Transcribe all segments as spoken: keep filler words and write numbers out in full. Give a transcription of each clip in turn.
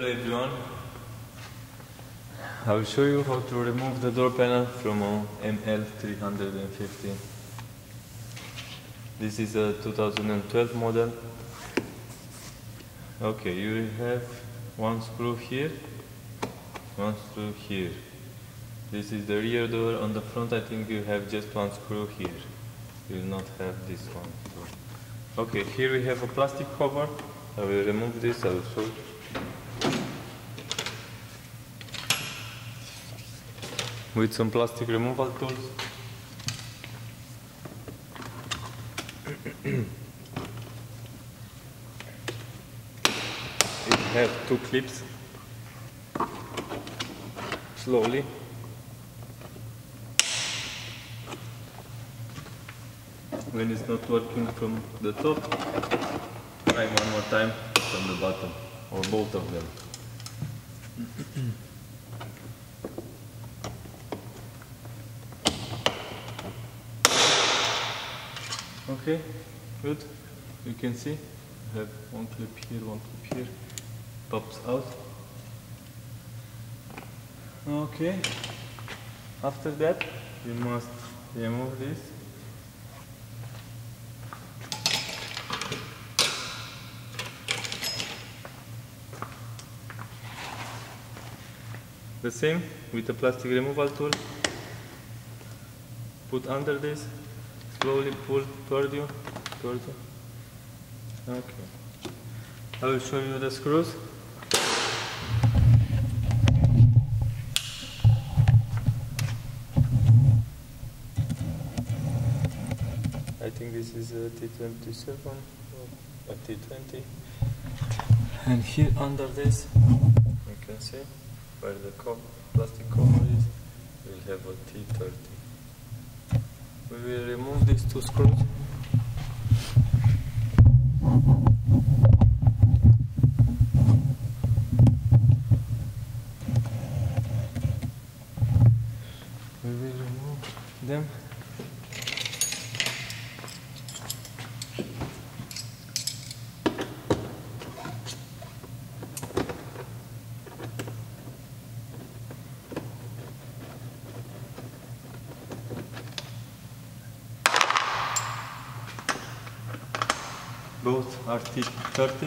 Hello everyone. I will show you how to remove the door panel from a M L three fifteen. This is a two thousand twelve model. Okay, you have one screw here, one screw here. This is the rear door. On the front I think you have just one screw here. You will not have this one. So. Okay, here we have a plastic cover. I will remove this, I will show you. With some plastic removal tools. You have two clips. Slowly. When it's not working from the top, try one more time from the bottom, or both of them. Okay, good. You can see, I have one clip here, one clip here, pops out. Okay, after that, you must remove this. The same with the plastic removal tool. Put under this. Slowly pull toward you, toward you. Okay. I will show you the screws. I think this is a T twenty-seven or a T twenty. And here under this, you can see where the co plastic cover is, we'll have a T thirty. We will remove these two screws. We will remove them. Both are T thirty.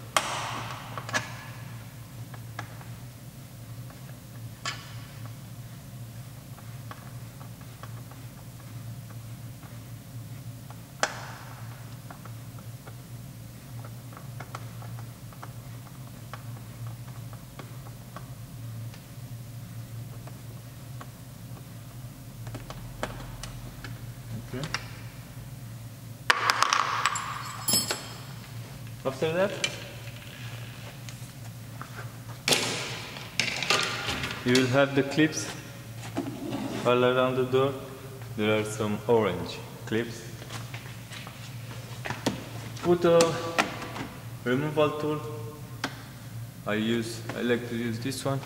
Okay. After that, you will have the clips all around the door. There are some orange clips. Put a removal tool. I use, I like to use this one.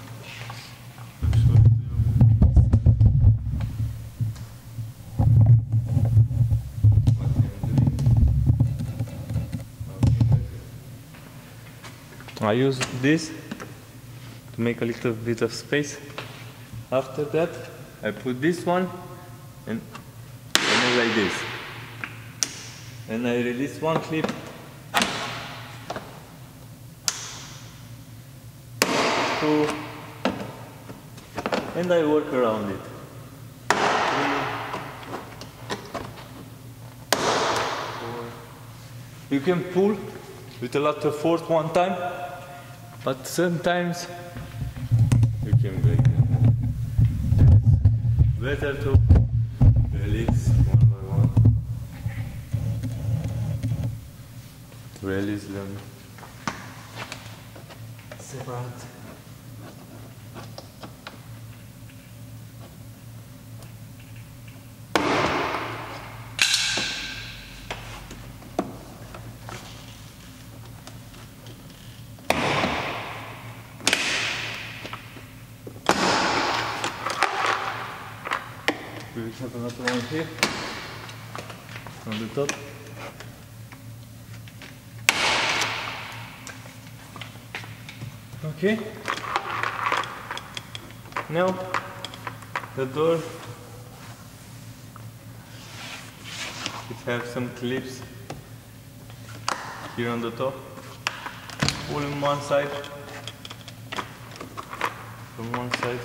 I use this to make a little bit of space. After that, I put this one and remove like this. And I release one clip. Two. And I work around it. Three, four. You can pull with a lot of force one time, but sometimes you can break them. It's better to release one by one. To release them separate. We will have another one here on the top. Okay. Now the door, it has some clips here on the top, all on one side, from one side.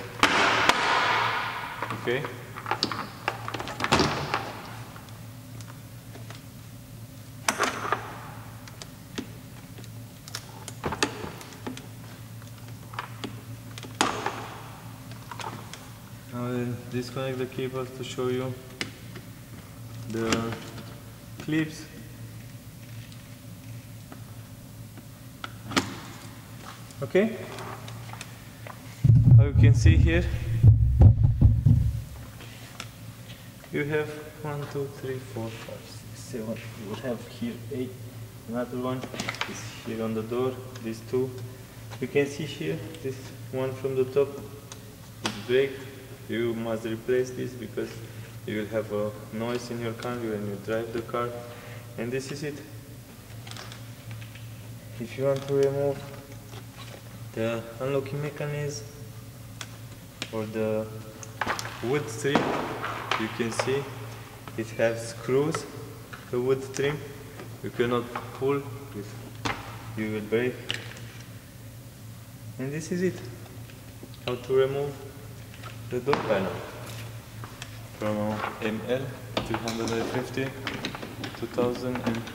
Okay. Now I'll disconnect the cables to show you the clips. Okay, how you can see here, you have one, two, three, four, five, six, seven. You have here eight. Another one is here on the door. These two. You can see here this one from the top is break. You must replace this because you will have a noise in your car when you drive the car. And this is it. If you want to remove the unlocking mechanism or the wood trim, you can see it has screws, the wood trim. You cannot pull, you will break. And this is it. How to remove the door panel from M L three fifty two thousand